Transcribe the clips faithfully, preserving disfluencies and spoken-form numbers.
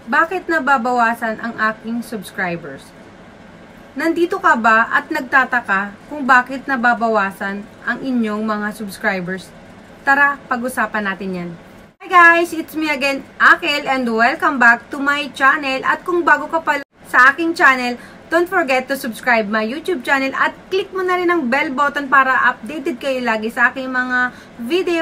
Bakit nababawasan ang aking subscribers? Nandito ka ba at nagtataka kung bakit nababawasan ang inyong mga subscribers? Tara, pag-usapan natin yan. Hi guys! It's me again, Akel, and welcome back to my channel. At kung bago ka pa sa aking channel, don't forget to subscribe my YouTube channel at click mo na rin ang bell button para updated kayo lagi sa aking mga video.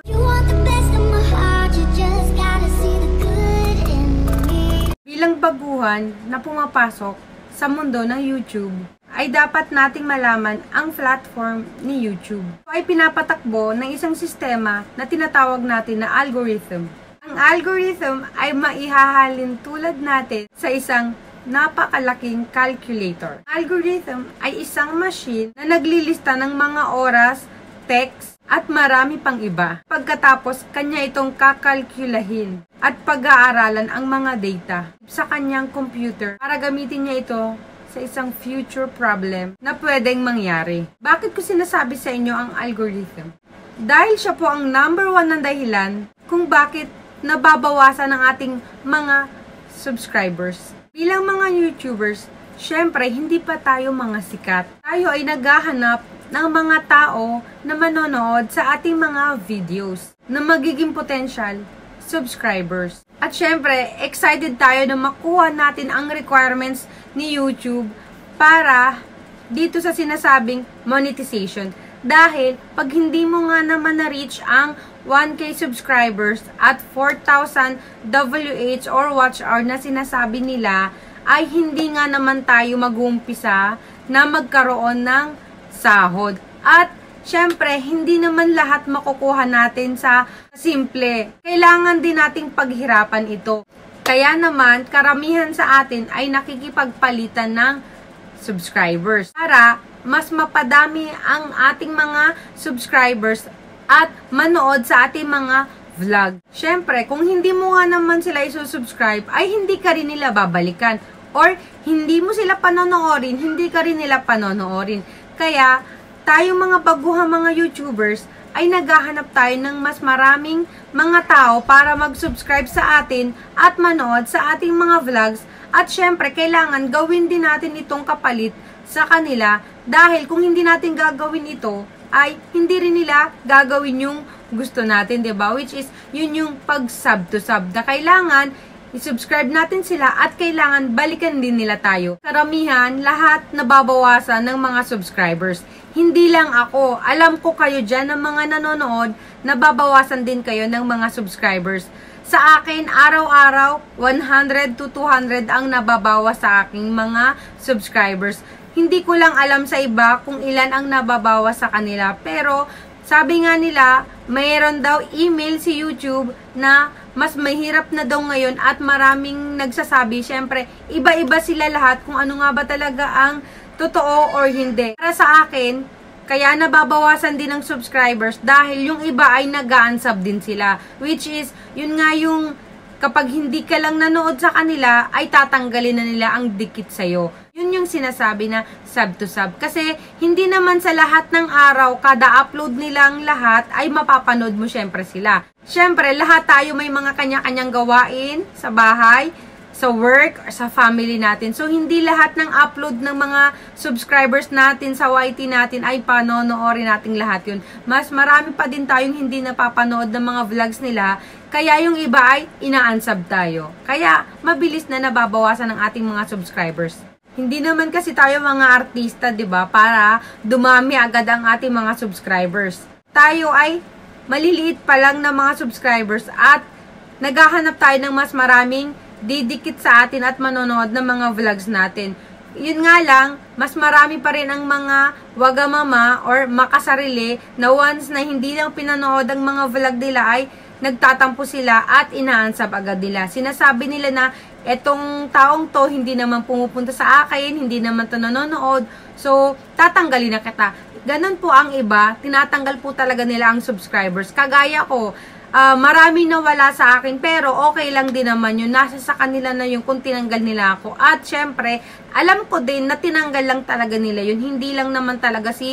Bilang baguhan na pumapasok sa mundo ng YouTube, ay dapat nating malaman ang platform ni YouTube. Ito ay pinapatakbo ng isang sistema na tinatawag natin na algorithm. Ang algorithm ay maihahalin tulad natin sa isang napakalaking calculator. Algorithm ay isang machine na naglilista ng mga oras, text, at marami pang iba. Pagkatapos, kanya itong kakalkulahin at pag-aaralan ang mga data sa kanyang computer para gamitin niya ito sa isang future problem na pwedeng mangyari. Bakit ko sinasabi sa inyo ang algorithm? Dahil siya po ang number one na dahilan kung bakit nababawasan ang ating mga subscribers. Bilang mga YouTubers, syempre hindi pa tayo mga sikat. Tayo ay naghahanap ng mga tao na manonood sa ating mga videos na magiging potential subscribers. At syempre, excited tayo na makuha natin ang requirements ni YouTube para dito sa sinasabing monetization. Dahil, pag hindi mo nga naman na-reach ang one K subscribers at four thousand W H or watch hour na sinasabi nila, ay hindi nga naman tayo mag-uumpisa na magkaroon ng sahod. At syempre, hindi naman lahat makukuha natin sa simple. Kailangan din nating paghirapan ito. Kaya naman, karamihan sa atin ay nakikipagpalitan ng subscribers para mas mapadami ang ating mga subscribers at manood sa ating mga vlog. Syempre, kung hindi mo nga naman sila isusubscribe, ay hindi ka rin nila babalikan. Or, hindi mo sila panonoorin, hindi ka rin nila panonoorin. Kaya, tayong mga baguhang mga YouTubers ay naghahanap tayo ng mas maraming mga tao para mag-subscribe sa atin at manood sa ating mga vlogs. At syempre, kailangan gawin din natin itong kapalit sa kanila dahil kung hindi natin gagawin ito, ay hindi rin nila gagawin yung gusto natin, diba? Which is, yun yung pag-sub to sub na kailangan i-subscribe natin sila at kailangan balikan din nila tayo. Karamihan, lahat nababawasan ng mga subscribers. Hindi lang ako. Alam ko kayo dyan ng mga nanonood, nababawasan din kayo ng mga subscribers. Sa akin, araw-araw, one hundred to two hundred ang nababawas sa aking mga subscribers. Hindi ko lang alam sa iba kung ilan ang nababawas sa kanila. Pero, sabi nga nila, mayroon daw email si YouTube na mas mahirap na daw ngayon at maraming nagsasabi, syempre, iba-iba sila lahat kung ano nga ba talaga ang totoo or hindi. Para sa akin, kaya nababawasan din ng subscribers dahil yung iba ay nag-unsub din sila. Which is, yun nga yung kapag hindi ka lang nanood sa kanila, ay tatanggalin na nila ang dikit sa'yo. Yun yung sinasabi na sub to sub. Kasi hindi naman sa lahat ng araw, kada upload nilang lahat, ay mapapanood mo syempre sila. Syempre, lahat tayo may mga kanya-kanyang gawain sa bahay, sa work, or sa family natin. So, hindi lahat ng upload ng mga subscribers natin sa Y T natin ay panonoorin natin lahat yun. Mas marami pa din tayong hindi napapanood ng mga vlogs nila, kaya yung iba ay ina-unsub tayo. Kaya, mabilis na nababawasan ang ating mga subscribers. Hindi naman kasi tayo mga artista, 'di ba, para dumami agad ang ating mga subscribers. Tayo ay maliliit pa lang na mga subscribers at naghahanap tayo ng mas maraming didikit sa atin at manonood ng mga vlogs natin. Yun nga lang, mas marami pa rin ang mga wagamama or makasarili na once na hindi lang pinanood ang mga vlog nila ay nagtatampo sila at ina-unsub agad nila. Sinasabi nila na etong taong to hindi naman pumupunta sa akin, hindi naman to nanonood, so tatanggalin na kita. Ganon po ang iba, tinatanggal po talaga nila ang subscribers. Kagaya ko, uh, maraming nawala sa akin, pero okay lang din naman yun. Nasa sa kanila na yung kung tinanggal nila ako. At syempre, alam ko din na tinanggal lang talaga nila yun. Hindi lang naman talaga si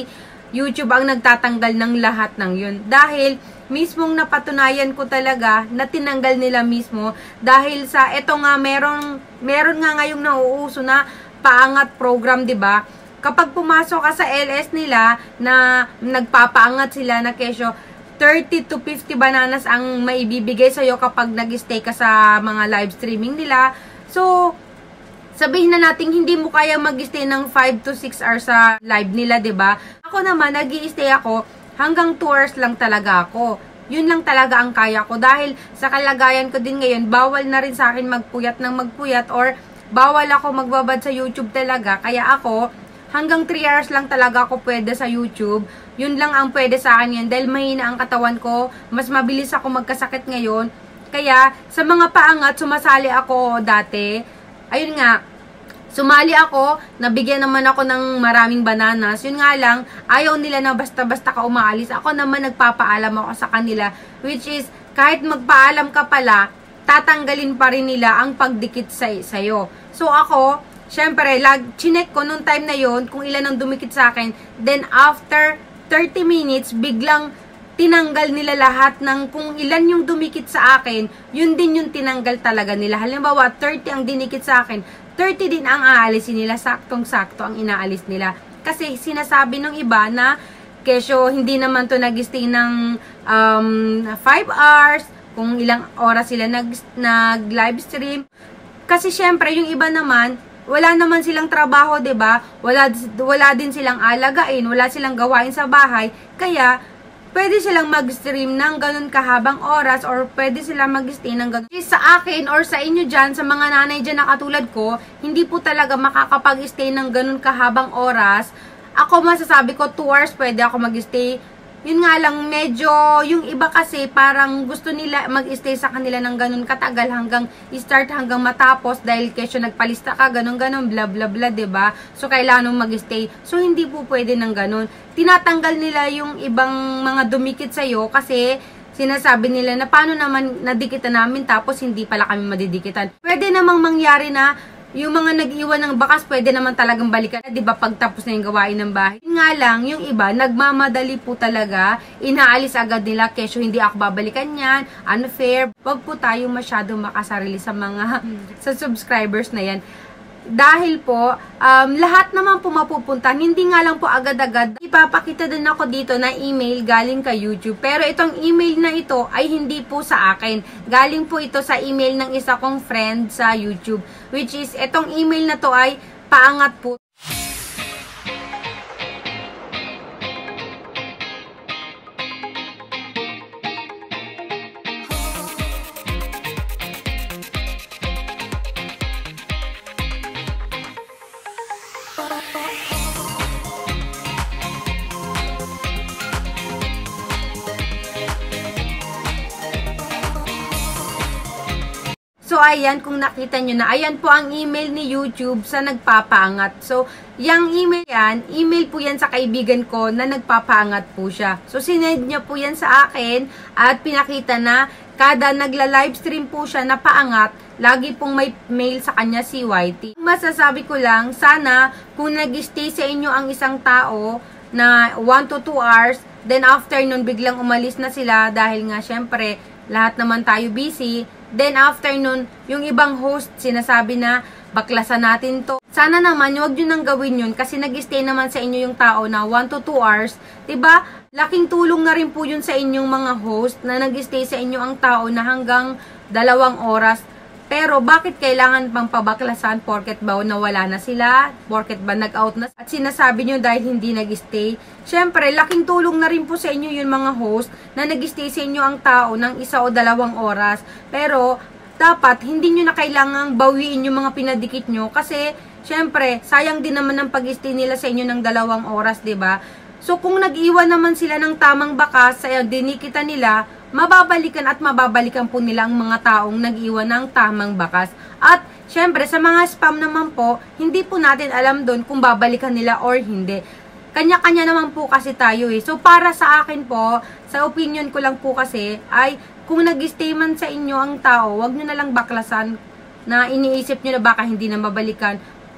YouTube ang nagtatanggal ng lahat ng yun. Dahil mismong napatunayan ko talaga na tinanggal nila mismo dahil sa eto nga meron meron nga ngayong nauuso na paangat program, 'di ba? Kapag pumasok ka sa L S nila na nagpapaangat sila na kesyo, thirty to fifty bananas ang maibibigay sa iyo kapag nag-stay ka sa mga live streaming nila. So sabihin na natin hindi mo kaya mag-stay ng five to six hours sa live nila, 'di ba? Ako naman nag-i-stay ako hanggang two hours lang talaga ako. Yun lang talaga ang kaya ko dahil sa kalagayan ko din ngayon, bawal na rin sa akin magpuyat ng magpuyat or bawal ako magbabad sa YouTube talaga. Kaya ako, hanggang three hours lang talaga ako pwede sa YouTube. Yun lang ang pwede sa akin yan dahil mahina ang katawan ko. Mas mabilis ako magkasakit ngayon. Kaya sa mga paangat, sumasali ako dati. Ayun nga, sumali ako, nabigyan naman ako ng maraming bananas. Yun nga lang, ayaw nila na basta-basta ka umaalis. Ako naman nagpapaalam ako sa kanila. Which is, kahit magpaalam ka pala, tatanggalin pa rin nila ang pagdikit sa sa'yo. So ako, syempre, lag, chinek ko nung time na yon kung ilan ang dumikit sa akin. Then after thirty minutes, biglang tinanggal nila lahat ng kung ilan yung dumikit sa akin, yun din yung tinanggal talaga nila. Halimbawa, thirty ang dinikit sa akin, thirty din ang aalisin nila, saktong-sakto ang inaalis nila. Kasi sinasabi ng iba na, kesyo hindi naman to nag-stay ng um, five hours, kung ilang oras sila nag-live stream. Kasi syempre, yung iba naman, wala naman silang trabaho, 'di ba? Wala, wala din silang alagain, wala silang gawain sa bahay. Kaya, pwede silang mag-stream ng ganun kahabang oras or pwede silang mag-stay ng ganun. Sa akin or sa inyo dyan, sa mga nanay dyan na katulad ko, hindi po talaga makakapag-stay ng ganun kahabang oras. Ako masasabi ko, two hours pwede ako mag-stay. Yun nga lang, medyo, yung iba kasi parang gusto nila mag-stay sa kanila ng ganun katagal hanggang start hanggang matapos dahil kesyo nagpalista ka, ganun-ganun, bla bla bla, diba? So, kailangan mong mag-stay. So, hindi po pwede ng ganun. Tinatanggal nila yung ibang mga dumikit sa'yo kasi sinasabi nila na paano naman nadikitan namin tapos hindi pala kami madidikitan. Pwede namang mangyari na yung mga nag-iwan ng bakas, pwede naman talagang balikan. Di ba pagtapos na yung gawain ng bahay? Yun nga lang, yung iba, nagmamadali po talaga. Inaalis agad nila, kesyo hindi ako babalikan yan. Unfair. Wag po tayo masyado makasarili sa mga sa subscribers na yan. Dahil po, um, lahat naman po mapupunta. Hindi nga lang po agad-agad. Ipapakita din ako dito na email galing kay YouTube. Pero itong email na ito ay hindi po sa akin. Galing po ito sa email ng isa kong friend sa YouTube. Which is, itong email na to ay paangat po. So, ayan, kung nakita nyo na, ayan po ang email ni YouTube sa nagpapaangat. So, yung email yan, email po yan sa kaibigan ko na nagpapaangat po siya. So, sinend niya po yan sa akin at pinakita na kada nagla-livestream po siya na paangat, lagi pong may mail sa kanya si Y T. Masasabi ko lang, sana kung nag-stay sa inyo ang isang tao na one to two hours, then after nun biglang umalis na sila dahil nga syempre lahat naman tayo busy. Then after nun, yung ibang host sinasabi na baklasan natin to. Sana naman wag nyo nang gawin yun kasi nag-stay naman sa inyo yung tao na one to two hours. Diba? Laking tulong na rin po yun sa inyong mga host na nag-stay sa inyo ang tao na hanggang dalawang oras. Pero bakit kailangan pang pabaklasan porket ba nawala na sila? Porket ba nag-out na? At sinasabi nyo dahil hindi nag-stay? Syempre, laking tulong na rin po sa inyo yung mga host na nag-stay sa inyo ang tao ng isa o dalawang oras. Pero, dapat hindi nyo na kailangang bawiin yung mga pinadikit nyo kasi, syempre, sayang din naman ang pag-stay nila sa inyo ng dalawang oras, 'di ba? So, kung nag-iwan naman sila ng tamang bakas sa dinikita nila, mababalikan at mababalikan po nila ang mga taong nag-iwan ng tamang bakas. At, syempre, sa mga spam naman po, hindi po natin alam doon kung babalikan nila or hindi. Kanya-kanya naman po kasi tayo eh. So, para sa akin po, sa opinion ko lang po kasi, ay kung nag-stay man sa inyo ang tao, wag nyo na lang baklasan na iniisip nyo na baka hindi na mabalikan.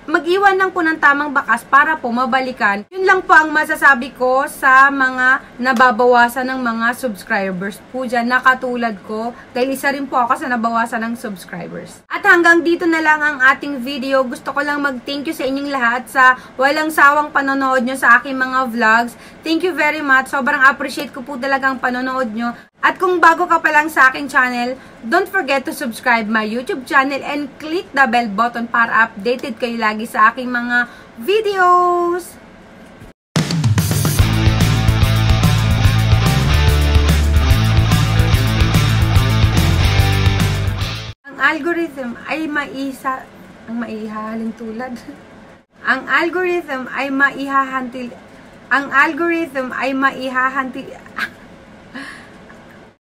mag-iwan lang po ng tamang bakas para po mabalikan. Yun lang po ang masasabi ko sa mga nababawasan ng mga subscribers po dyan na katulad ko. Dahil isa rin po ako sa nabawasan ng subscribers. At hanggang dito na lang ang ating video. Gusto ko lang mag-thank you sa inyong lahat sa walang sawang panonood nyo sa aking mga vlogs. Thank you very much. Sobrang appreciate ko po talagang panonood nyo. At kung bago ka pa lang sa aking channel, don't forget to subscribe my YouTube channel and click the bell button para updated kayo lagi sa aking mga videos. Ang algorithm ay maisa ang maihahalin tulad. Ang algorithm ay maihahantil ang algorithm ay maihahantil